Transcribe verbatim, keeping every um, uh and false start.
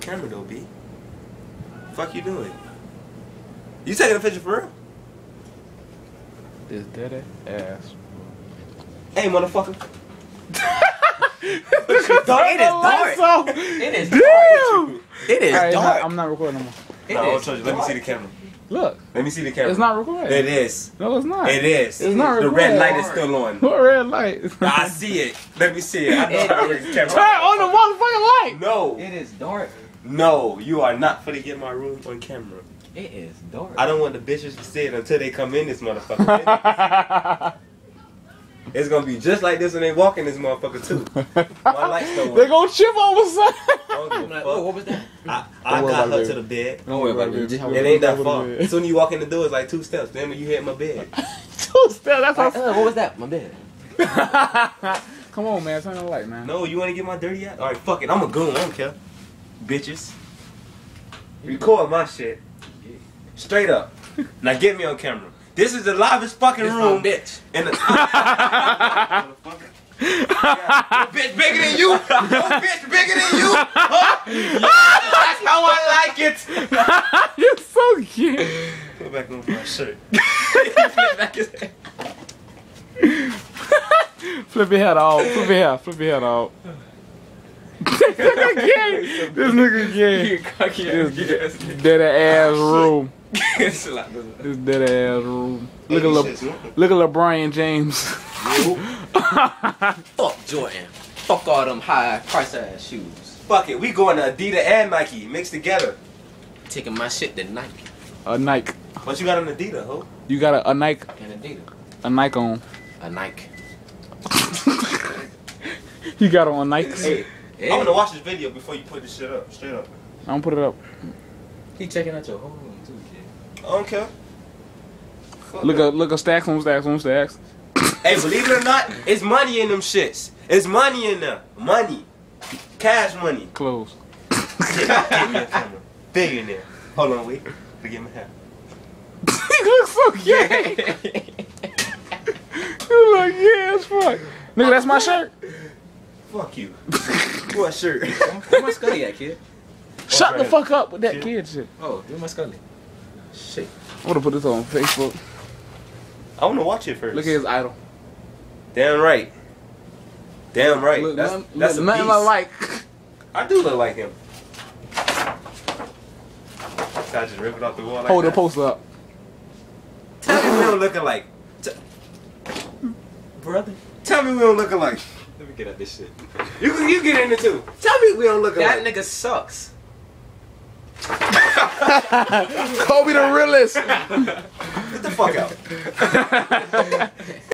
camera though, B. Fuck you doing? You taking a picture for real? It's dead ass. Hey, motherfucker. Dog, it is dark. It is dark. Damn. It is Alright, dark. I'm not recording no more. It No, is I'll you. Let me see the camera. Look, Let me see the camera. it's not recording. It is. No, it's not. It is. It's not The recording. red light is still on. What red light? I see it. Let me see it. I know how to read the camera. Turn on the motherfucking light. No. It is dark. No, you are not finna get my room on camera. It is dark. I don't want the bitches to see it until they come in this motherfucker. It's gonna be just like this when they walk in this motherfucker too. My lights don't They work. gonna chip over something. I don't give I'm a like, fuck. oh, what was that? I, I Don't worry got about her it, to the bed. Don't worry about it. Just It ain't that far. As soon as you walk in the door, it's like two steps. Then when you hit my bed. Two steps. That's Like, how. uh, what was that? My bed. Come on, man. Turn the light, man. No, you wanna get my dirty ass? Alright, fuck it. I'm a goon. I don't care. Bitches. Record my shit. Straight up. Now get me on camera. This is the livest fucking This my room. bitch. In the Motherfucker. Yeah. Your bitch bigger than you. Your bitch bigger than you. Huh? Yeah, that's how I like it. You're so cute. Put back on my shirt. Flip back his head. Flip your head off. Flip your head. Flip your head off. This nigga gay. This nigga gay. This dead ass room. This dead ass room. Look at Le- look at LeBron James. Fuck Jordan. Fuck all them high price ass shoes. Fuck it. We going to Adidas and Nike mixed together. Taking my shit to Nike A Nike. But you got an Adidas, ho? You got a, a Nike. and Adidas. A Nike on. A Nike. You got on Nikes. Hey, Hey. I'm gonna watch this video before you put this shit up. Straight up. I'm gonna put it up. He checking out your whole room too, kid. I don't care. Fuck Look it. at look at stacks on stacks on stacks. Hey, believe it or not, it's money in them shits. It's money in there. Money. Cash money. Close. Get, get me a camera. Big in there. Hold on, wait. Forget my hair. You look so gay. You look gay as fuck. Nigga, that's my shirt. Fuck you. What shirt? Where my Scully at, kid? Shut the right. fuck up with that Shit. kid shit. Oh, where my Scully? Shit. I'm gonna put this on Facebook. I wanna watch it first. Look at his idol. Damn right. Damn right. Look, that's nothing, that's a nothing beast. I like. I do look like him. I just rip it off the wall like Hold the that. poster up. Tell me we don't look alike. T- Brother. Tell me we don't look alike. Let me get at this shit. You you get in it too. Tell me we don't look That alike. nigga sucks. Kobe the realest. Get the fuck out.